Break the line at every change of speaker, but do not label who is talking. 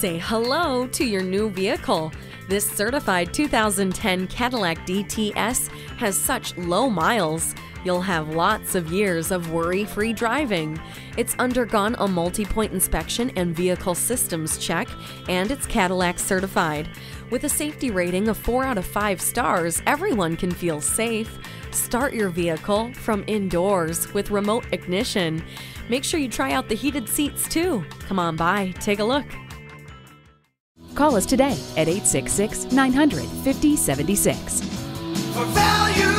Say hello to your new vehicle. This certified 2010 Cadillac DTS has such low miles. You'll have lots of years of worry-free driving. It's undergone a multi-point inspection and vehicle systems check, and it's Cadillac certified. With a safety rating of 4 out of 5 stars, everyone can feel safe. Start your vehicle from indoors with remote ignition. Make sure you try out the heated seats too. Come on by, take a look.
Call us today at 866-900-5076.
For value